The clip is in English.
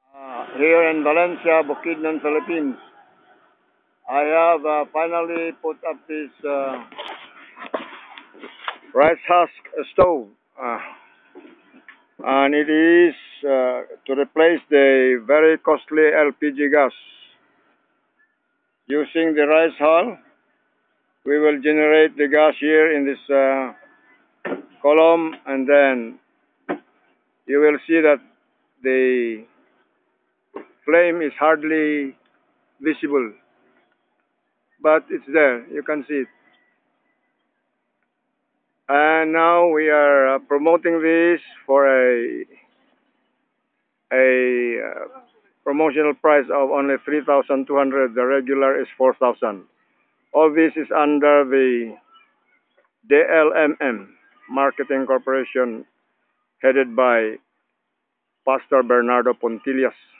Here in Valencia, Bukidnon, Philippines. I have finally put up this rice husk stove, and it is to replace the very costly LPG gas. Using the rice hull, we will generate the gas here in this column, and then you will see that the flame is hardly visible, but it's there. You can see it. And now we are promoting this for a promotional price of only 3,200. The regular is 4,000. All this is under the DLMM Marketing Corporation, headed by Pastor Bernardo Pontillas.